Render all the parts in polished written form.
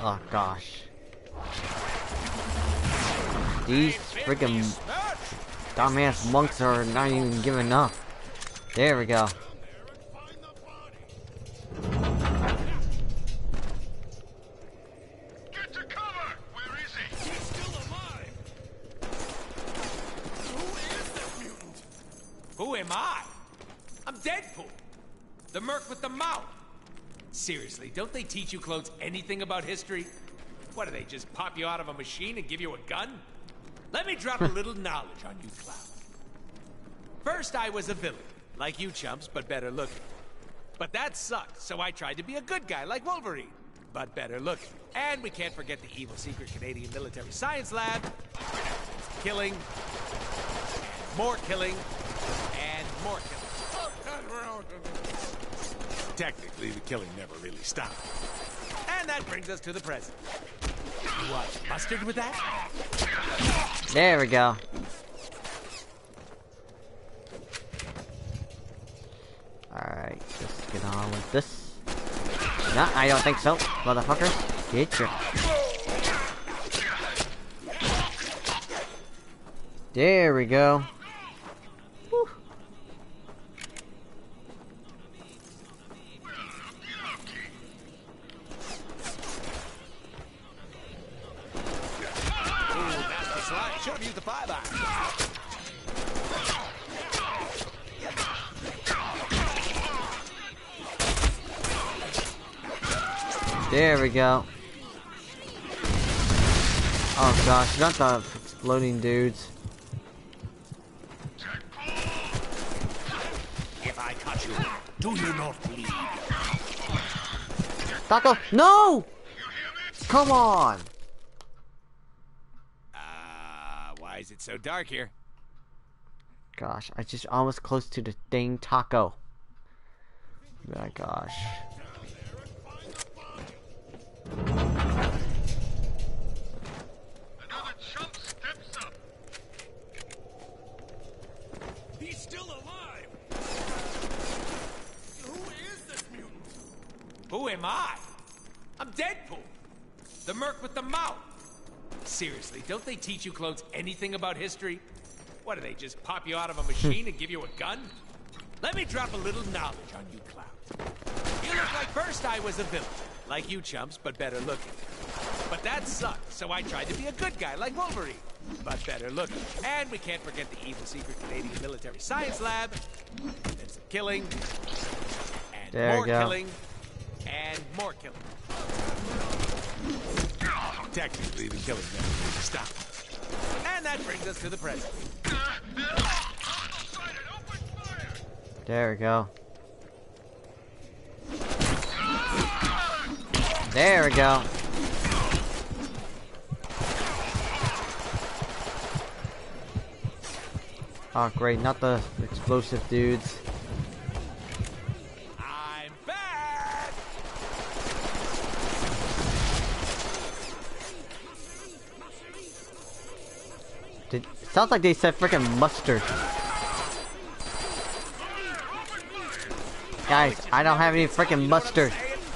Oh gosh. These freaking dumbass monks are not even giving up. There we go. Get to cover! Where is he? He's still alive! Who is this mutant? Who am I? I'm Deadpool. The merc with the mouth. Seriously, don't they teach you clones anything about history? What, do they just pop you out of a machine and give you a gun? Let me drop a little knowledge on you, Clown. First, I was a villain, like you chumps, but better looking. But that sucked, so I tried to be a good guy like Wolverine, but better looking. And we can't forget the evil secret Canadian military science lab. Killing, and more killing, and more killing. Technically, the killing never really stopped. And that brings us to the present. You want mustard with that? There we go. Alright, let's get on with this. No, I don't think so, motherfuckers. Get your... There we go. Whew. Should have used the 5-eye. There we go. Oh gosh, not the exploding dudes. If I cut you, do you not bleed? Taco, no! Come on! Why is it so dark here? Gosh, I just almost close to the dang taco. My gosh. Another chump steps up. He's still alive. Who is this mutant? Who am I? I'm Deadpool. The merc with the mouth. Seriously, don't they teach you clones anything about history? What, do they just pop you out of a machine and give you a gun? Let me drop a little knowledge on you, Clown. You look like first I was a villain, like you chumps, but better looking. But that sucked, so I tried to be a good guy like Wolverine, but better looking. And we can't forget the evil secret Canadian military science lab. There's some killing, and There more you go. killing, and more killing. Technically, the killing never really stopped. And that brings us to the present. There we go. There we go. Oh great, not the explosive dudes. I'm back! Sounds like they said freaking mustard. Guys, I don't have any freaking mustard.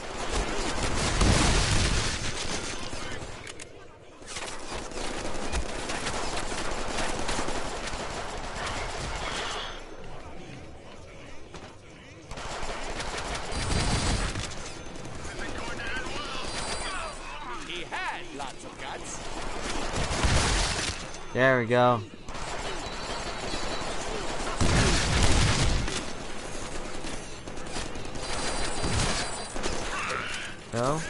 He had lots of guts. There we go. Go.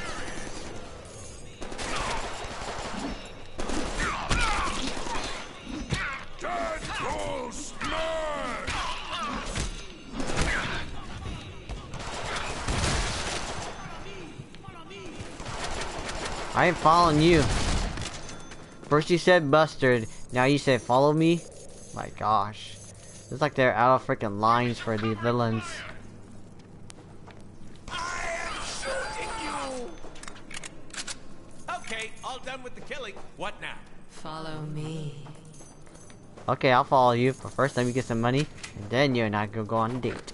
Deadpool smash! I ain't following you. First you said mustard, now you said follow me? My gosh. It's like they're out of freaking lines for these villains. I am shooting you! Okay, all done with the killing. What now? Follow me. Okay, I'll follow you, but first let me get some money, and then you and I go on a date.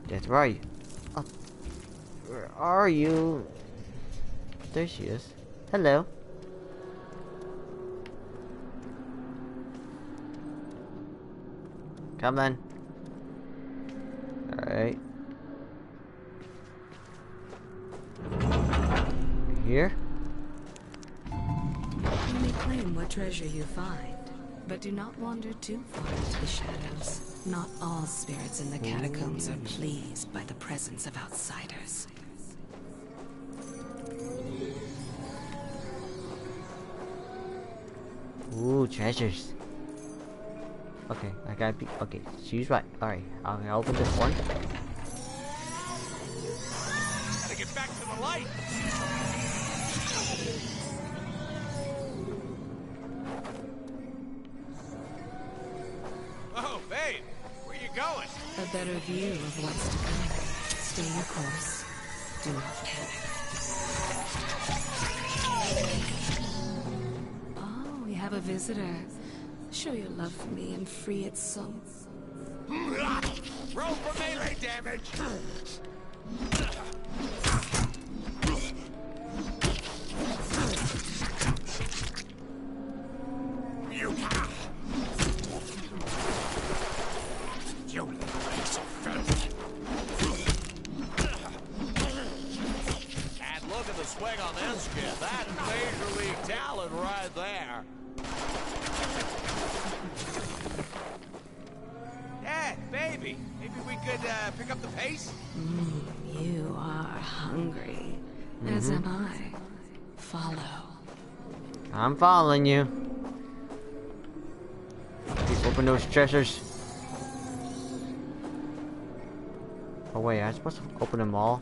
Death, where are you? Oh, where are you? There she is. Hello. Come on. Alright. Here? You may claim what treasure you find, but do not wander too far into the shadows. Not all spirits in the catacombs are pleased by the presence of outsiders. Ooh, treasures. Okay, I gotta be. Okay, she's right. Alright, I'll open this one. Gotta get back to the light. Oh, babe, where you going? A better view of what's to come. Stay your course. Do not panic. Oh, we have a visitor. Show your love for me and free its soul. Roll for melee damage. You piece of filth. And look at the swing on this kid. That's major league talent right there. Yeah, baby. Maybe we could pick up the pace? You are hungry, as am I. Follow. I'm following you. Please open those treasures. Oh wait, I'm supposed to open them all?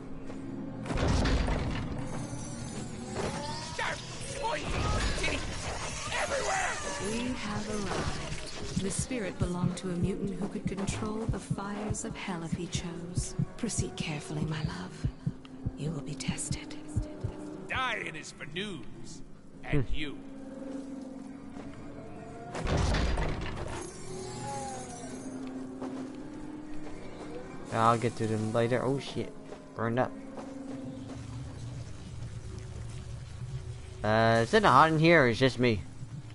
We have arrived. The spirit belonged to a mutant who could control the fires of hell if he chose. Proceed carefully, my love. You will be tested. Dying is for noobs. And you. I'll get to them later. Oh shit. Burned up. Is it hot in here or is it just me?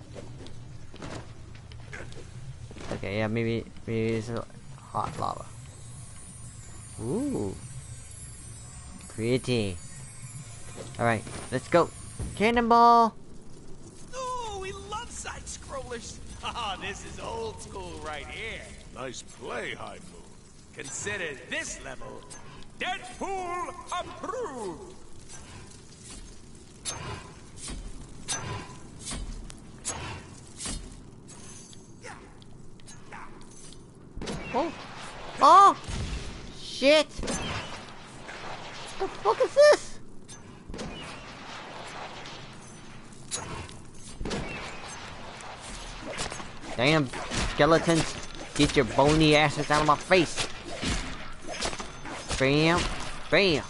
Okay, yeah, maybe it's a hot lava. Ooh. Pretty. Alright, let's go. Cannonball! Ooh, we love side-scrollers. Oh, this is old school right here. Nice play, High Moon. Consider this level Deadpool approved. Oh! Oh! Shit! What the fuck is this? Damn skeletons, get your bony asses out of my face! Bam! Bam!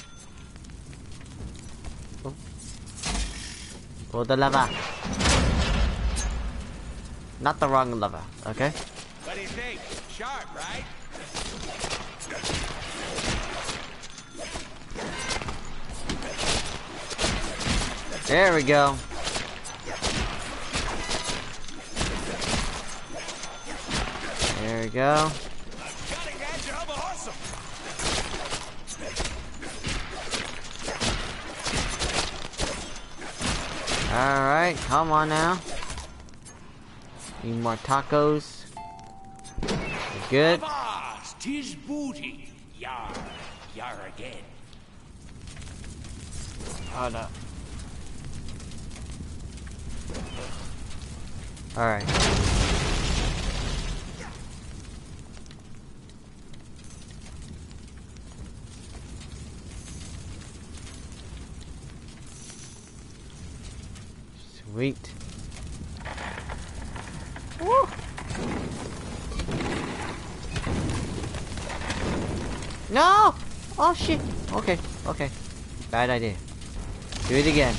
Oh. Pull the lever. Not the wrong lever, okay? What do you think? Sharp, right? There we go. There we go. Cutting edge of awesome. Alright, come on now. Need more tacos. We're good. Avast, 'tis booty. Yar, yar again. Hold up. Alright. Sweet. Woo! No! Oh shit. Okay, okay. Bad idea. Do it again.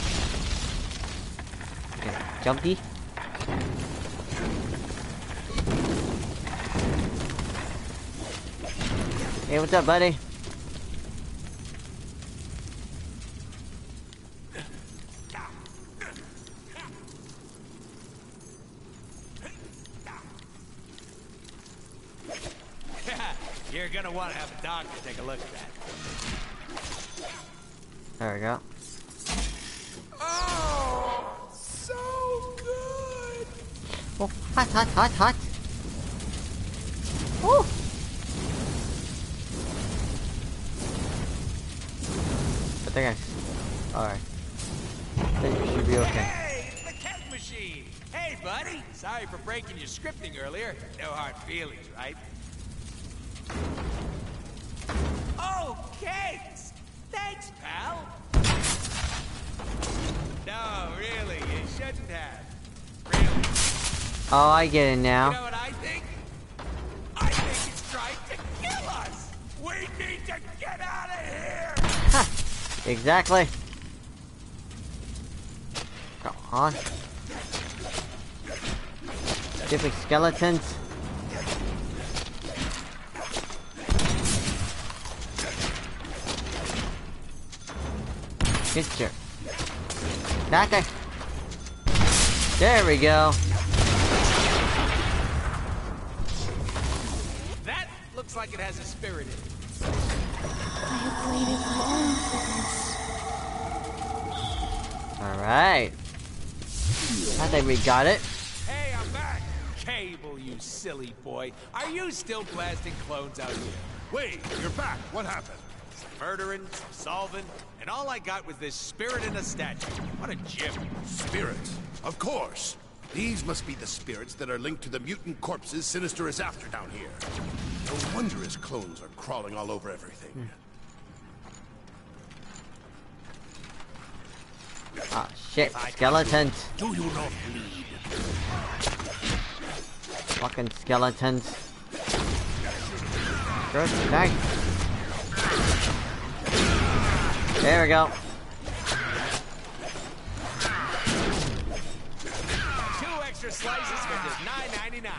Okay, jumpy. Hey, what's up, buddy? You're gonna want to have a doctor take a look at that. There we go. Oh, so good. Oh, hot, hot, hot, hot. Oh. I think alright. I think you should be okay. Hey, it's the keg machine. Hey, buddy. Sorry for breaking your scripting earlier. No hard feelings, right? Oh, kegs. Thanks, pal. No, really, you shouldn't have. Really. Oh, I get it now. You know what I think? I think it's trying to kill us. We need to get out of here. Ha! Exactly. Come on. Stupid skeletons. Get your back. There we go. That looks like it has a spirit in it. I have waited long for this. Alright. I think we got it. Hey, I'm back. Cable, you silly boy. Are you still blasting clones out here? Wait, you're back. What happened? Murdering, solving, and all I got was this spirit in a statue. What a gem. Spirits. Of course. These must be the spirits that are linked to the mutant corpses Sinister is after down here. No wonder his clones are crawling all over everything. Oh shit, skeletons. Do you not bleed? Fucking skeletons. Good night. There we go. 2 extra slices for just $9.99.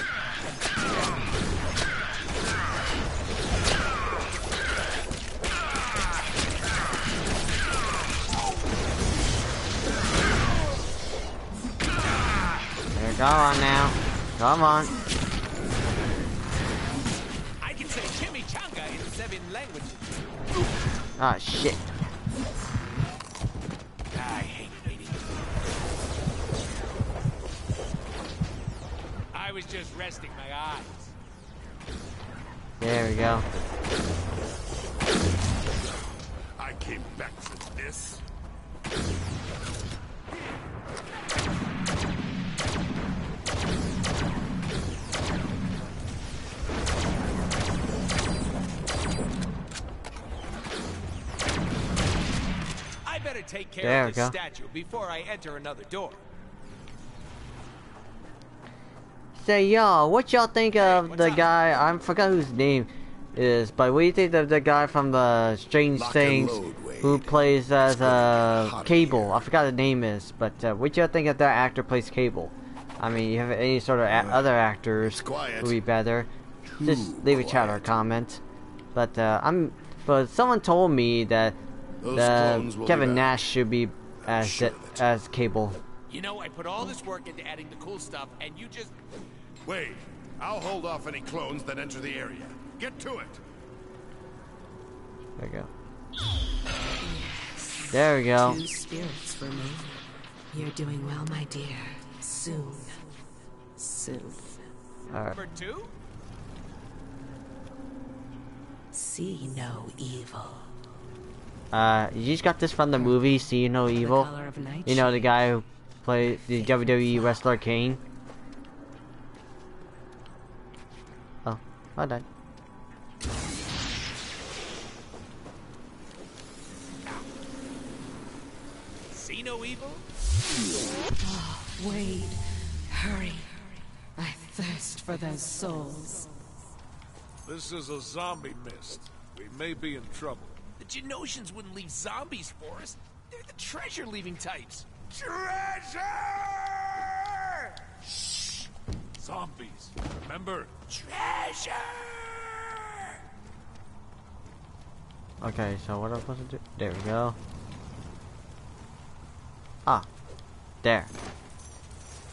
There, go on now. Come on. I can say chimichanga in 7 languages. Ah, shit. I hate waiting. I was just resting my eyes. There we go. I came back for this. I better take care There of we this go. statue before I enter another door. Say, y'all, what y'all think of what's the up? guy? I forgot whose name is, but what do you think of the guy from the Strange Lock and Things load, Wade. who plays as It's gonna get hot in Cable? here. I forgot the name is, but what y'all think of that actor plays Cable? I mean, you have any sort of other actors it's quiet. would be better? Just Too leave a chat or quiet. comment. But but someone told me that Those clones will be Kevin back. Nash should be as sure of it. as Cable. You know, I put all this work into adding the cool stuff, and you just... Wait, I'll hold off any clones that enter the area. Get to it. There we go. There we go. 2 spirits remain. You're doing well, my dear. Soon. Soon. Alright. Number 2? See no evil. You just got this from the movie See No Evil. The color of night. You know, the guy who played the WWE wrestler Kane. Oh, I died. See no evil? Wade, hurry. I thirst for those souls. This is a zombie mist. We may be in trouble. The Genosians wouldn't leave zombies for us. They're the treasure-leaving types. Treasure! Shh! Zombies. Remember? Treasure! Okay, so what am I supposed to do? There we go. Ah, there.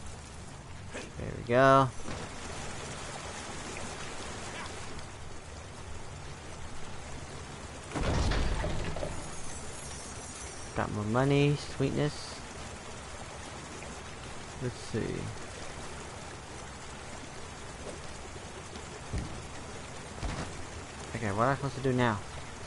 There we go. Got more money, sweetness. Let's see. Okay, what am I supposed to do now?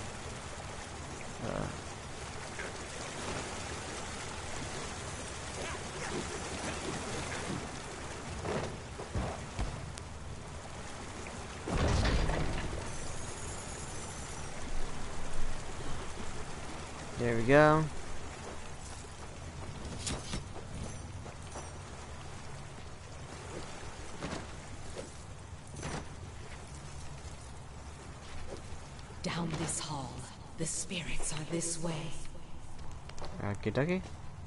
There we go. Down this hall. The spirits are this way. Okie dokie.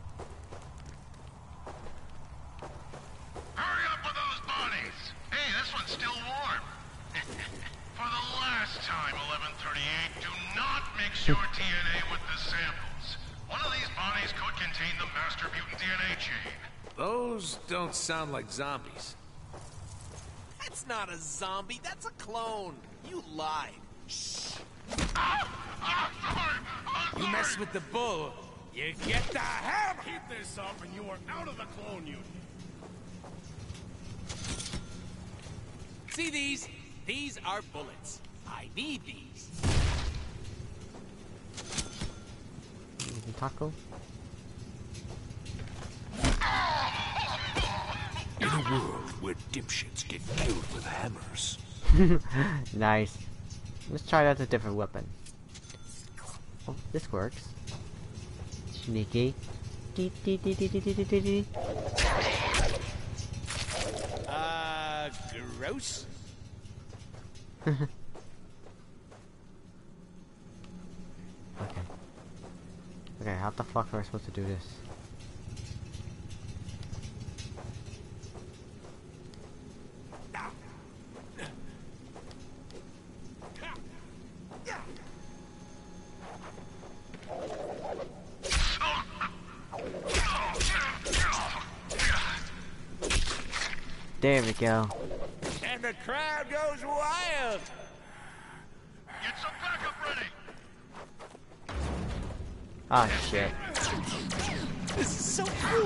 Hurry up with those bodies! Hey, this one's still warm. For the last time, 1138, do not mix your DNA with the samples. One of these bodies could contain the master mutant DNA chain. Those don't sound like zombies. That's not a zombie, that's a clone. You lied. Shh. You mess with the bull, you get the hammer! Keep this up and you are out of the clone unit. See these? These are bullets. I need these. Taco. In a world where dipshits get killed with hammers. Nice. Let's try out a different weapon. Oh, this works. Sneaky. Gross? Okay. Okay, how the fuck are we supposed to do this? There we go. And the crowd goes wild. Get some backup ready! Ah, shit. This is so cool.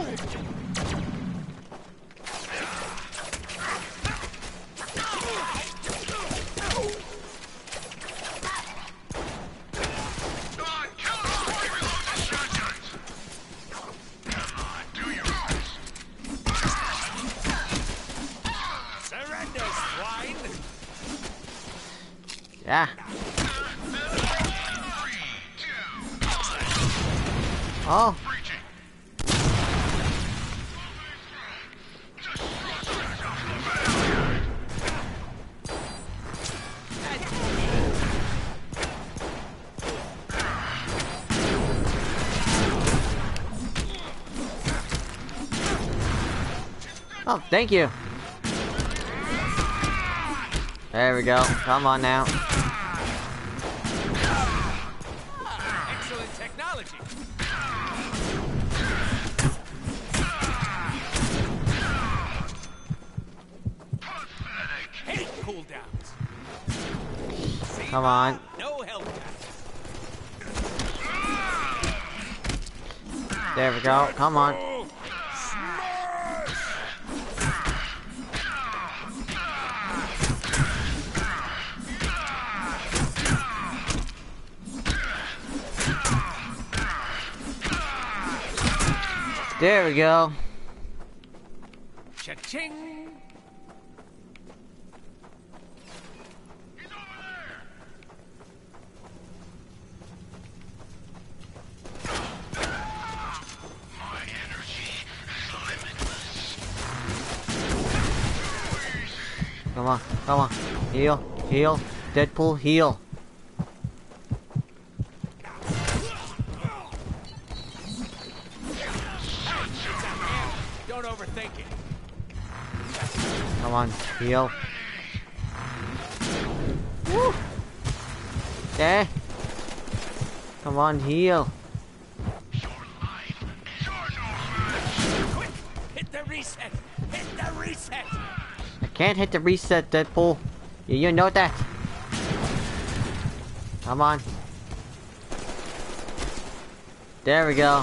God, kill them before we reload the shotguns! Come on, do your best. Surrender, swine. Yeah. 3, 2, 1. Oh. Breaching. Oh, thank you. There we go. Come on now. Excellent technology. Hate cooldowns. See Come on. no health pack. There we go. Come on. There we go. Cha-ching. He's over there! My energy is limitless. Come on. Come on. Heal. Heal. Deadpool, heal. Don't overthink it. Come on. Heal. Woo. There. Come on, heal. Quick! Hit the reset! Hit the reset! I can't hit the reset, Deadpool. You know that. There we go.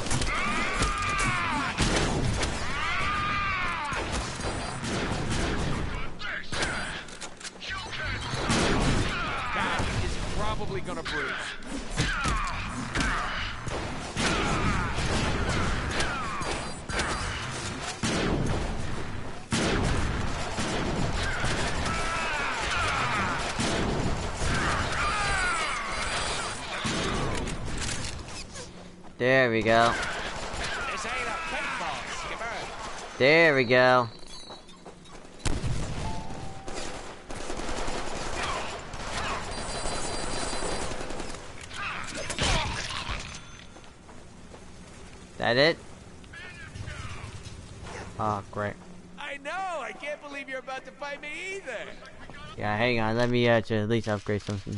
That is probably gonna bruise. There we go. This ain't a paintball, Skipper. There we go. That it? Oh, great. I know. I can't believe you're about to fight me either. Yeah, hang on. Let me at least upgrade something.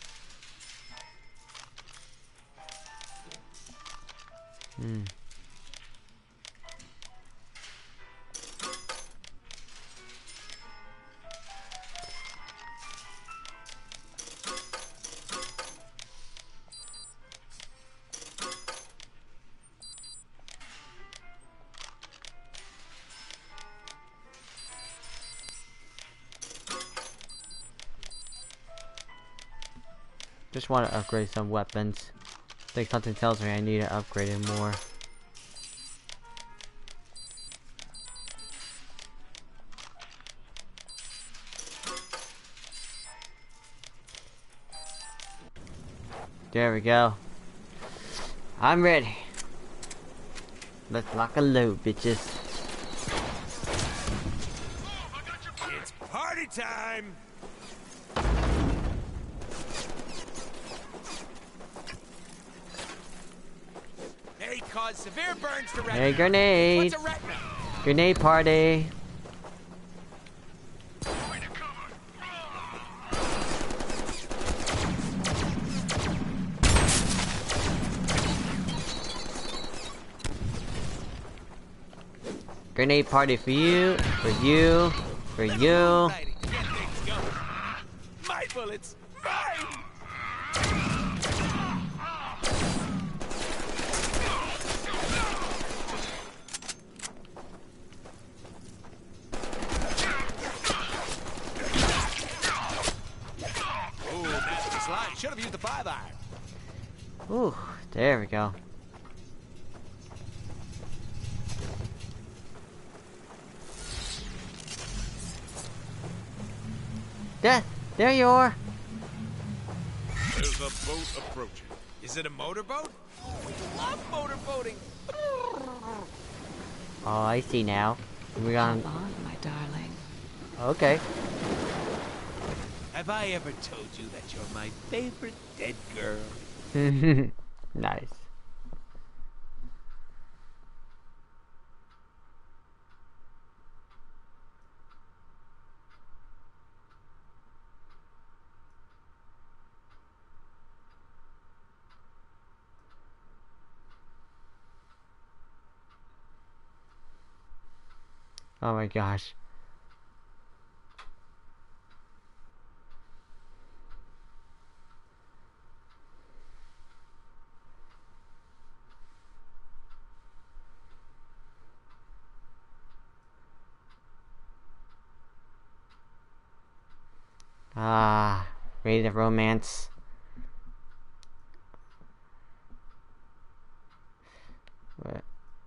Just want to upgrade some weapons. I think something tells me I need to upgrade it more. There we go. I'm ready. Let's lock and load, bitches. It's party time. They cause severe burns to retina. Hey, grenade! What's a retina? Grenade party! Grenade party for you, for you, for you. Get things going. My bullets. Mine. Ooh, nasty slide. Should have used the 5-iron. Ooh, there we go. Death, there you are. There's a boat approaching. Is it a motorboat? We love motorboating. Oh, I see now. We got. Hold on, my darling. Okay. Have I ever told you that you're my favorite dead girl? Nice. Oh my gosh. Ah, read the romance. What?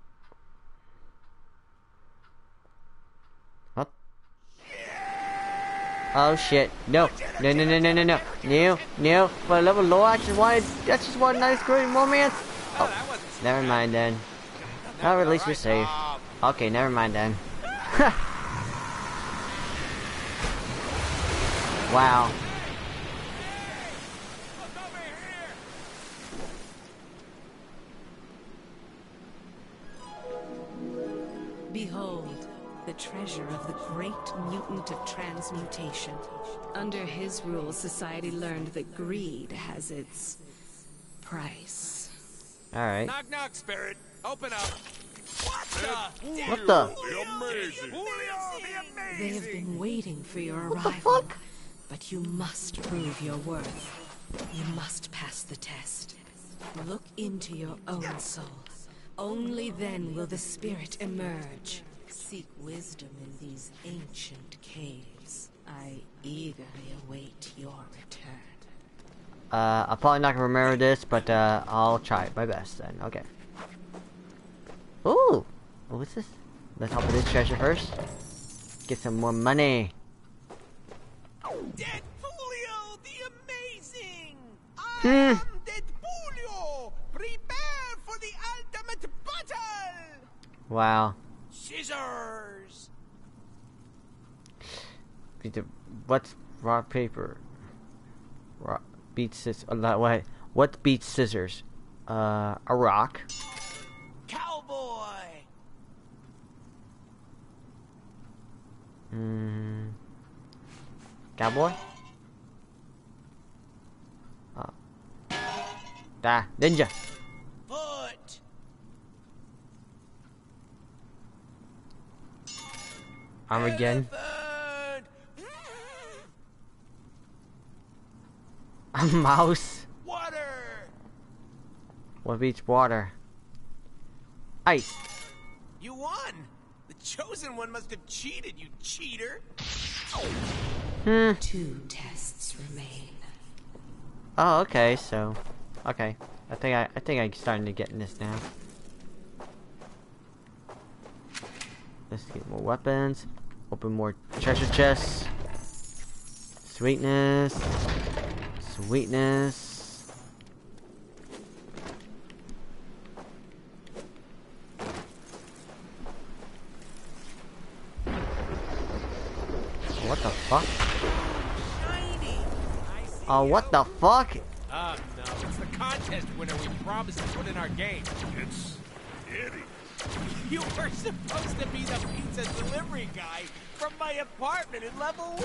What? Oh shit! No! No! No! No! No! No! No! No! No! For the love of Lord, I just want a nice, great romance. Oh, never mind then. Oh, at least we're safe. Okay, never mind then. Wow. Behold, the treasure of the great mutant of transmutation. Under his rule, society learned that greed has its price. Alright. Knock, knock, spirit. Open up. What the? What the? Amazing. Julio, the amazing. They have been waiting for your What the arrival. fuck? But you must prove your worth. You must pass the test. Look into your own soul. Only then will the spirit emerge. Seek wisdom in these ancient caves. I eagerly await your return. I'm probably not gonna remember this, but I'll try my best then. Okay. Ooh! What's this? Let's open this treasure first. Get some more money. Deadpoolio the Amazing! I am Deadpoolio! Prepare for the ultimate battle! Wow. Scissors! What's rock paper? Rock beats scissors. Wait. What beats scissors? A rock. Cowboy! Cowboy? Ninja. Foot! Armageddon. Elephant! A mouse. Water! What beats water? Ice. You won! The chosen one must have cheated, you cheater! 2 tests remain. Oh, okay. So, okay. I think I'm starting to get in this now. Let's get more weapons. Open more treasure chests. Sweetness. Sweetness. What the fuck? Shiny! Oh, what the fuck? Oh no, it's the contest winner we promised to put in our game. It's Eddie. You were supposed to be the pizza delivery guy from my apartment in level 1!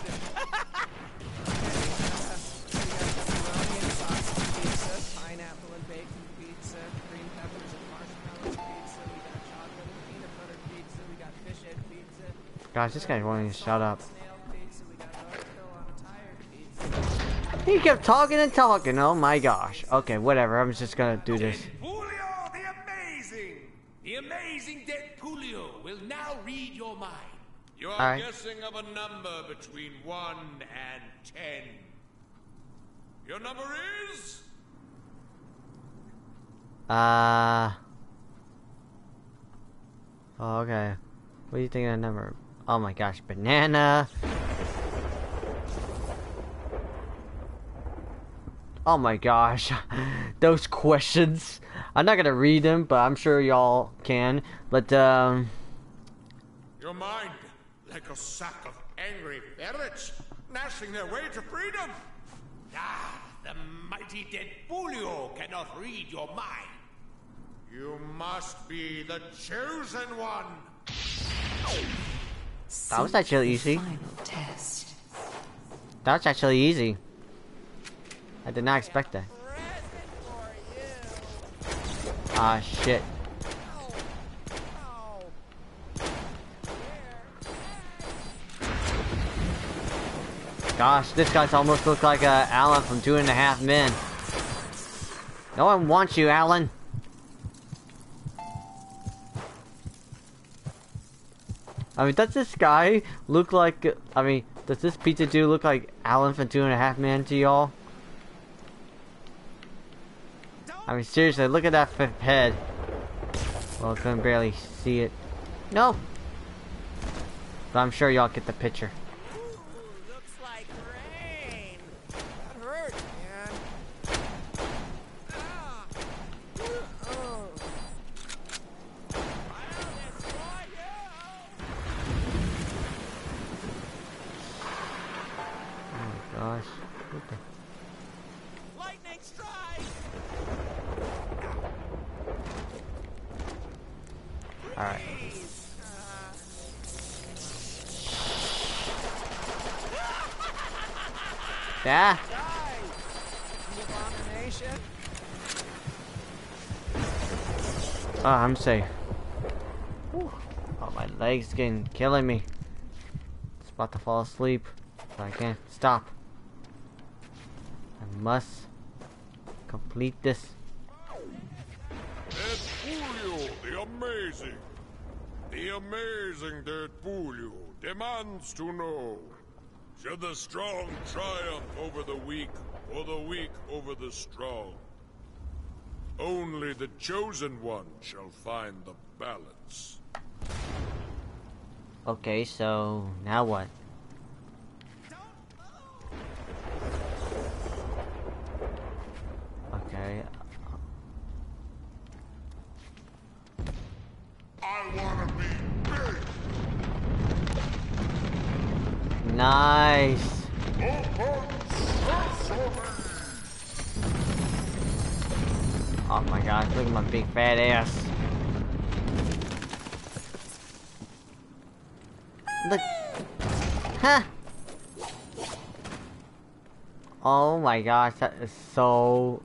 Pizza, pineapple and bacon pizza, green peppers and marshmallows pizza, we got chocolate and peanut butter pizza, we got fish head pizza, Gosh, this guy's wanting to shut up. snail pizza, we got Northville on a tired pizza. He kept talking and talking. Oh my gosh. Okay, whatever. I'm just gonna do this. Deadpoolio the Amazing! The amazing Deadpoolio will now read your mind. You are Alright. guessing of a number between 1 and 10. Your number is... Oh, okay. What do you think of the number? Oh my gosh, banana. Oh my gosh. Those questions. I'm not gonna read them, but I'm sure y'all can. But, Your mind, like a sack of angry ferrets, gnashing their way to freedom. Ah, the mighty Deadpoolio cannot read your mind. You must be the chosen one. that was actually easy. Final test. That was actually easy. I did not expect that. Ah, shit. Gosh, this guy's almost looked like Alan from 2.5 Men. No one wants you, Alan. I mean, does this guy look like... I mean, does this pizza dude look like Alan from 2.5 Men to y'all? I mean, seriously, look at that head. Well, I couldn't barely see it. No! But I'm sure y'all get the picture. Ooh, looks like rain. That hurt, man. Ah. Oh. I'll destroy you. Oh my gosh. What the... Lightning strike. Alright. Yeah? Die, the abomination. Oh, I'm safe. Whew. Oh, my legs killing me. It's about to fall asleep, but I can't stop. I must complete this. The amazing Deadpool demands to know, should the strong triumph over the weak, or the weak over the strong? Only the chosen one shall find the balance. Okay, so now what? Okay. I wanna be big. Nice. Oh my gosh, look at my big fat ass. Look. Huh. Oh my gosh, that is so...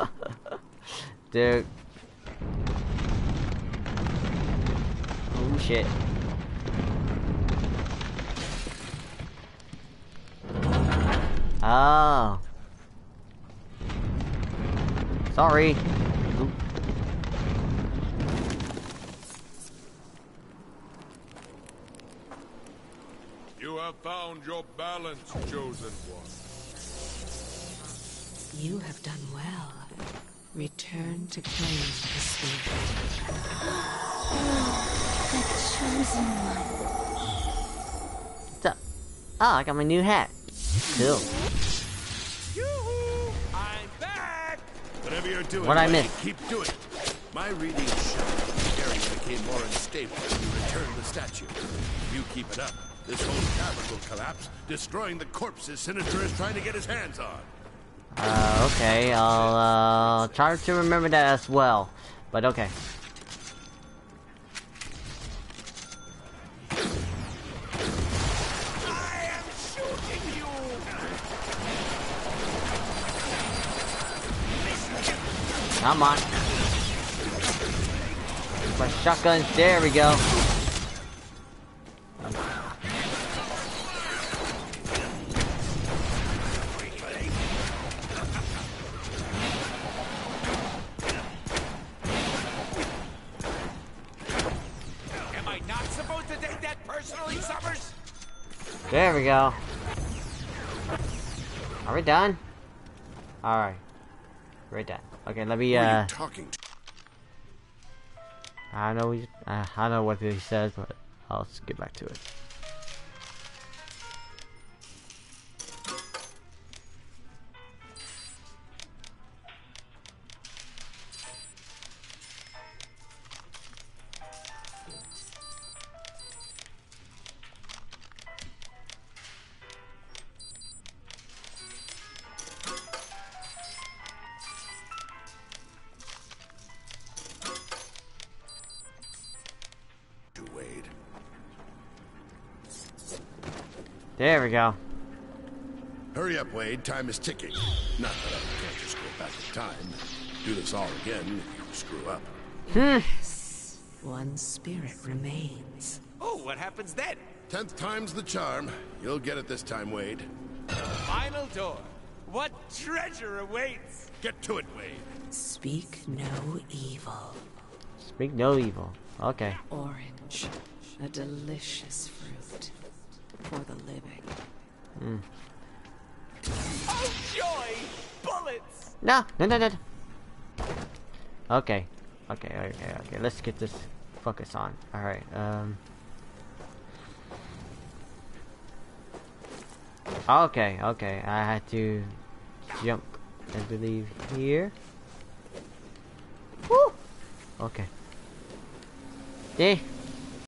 Dude. Oh shit. Oh. Sorry. Oop. You have found your balance, chosen one. You have done well. Return to claim the spirit. The chosen one. What's up? Oh, I got my new hat. Cool. Yoo-hoo! I'm back! Whatever you're doing, What'd I Wade, miss? keep doing it. My readings show the area became more unstable when you returned the statue. If you keep it up, this whole cavern will collapse, destroying the corpses Sinister is trying to get his hands on. Okay, I'll try to remember that as well. But okay. I am shooting you! Come on. My shotgun. There we go. Am I not supposed to take that personally, Summers? There we go. Are we done? Alright. We're done. Okay, let me, Who are you talking to? I don't know what he says, but I'll just get back to it. Wade. There we go. Hurry up, Wade. Time is ticking. Not that I can't just go back in time and do this all again if you screw up. Yes. One spirit remains. Oh, what happens then? 10th time's the charm. You'll get it this time, Wade. Final door. What treasure awaits? Get to it, Wade. Speak no evil. Speak no evil. Okay. Orange. A delicious fruit. For the living. Oh, joy! Bullets! No. Okay. Okay. Let's get this focus on. Alright, Okay. I had to jump, I believe, here. Woo! Okay. See?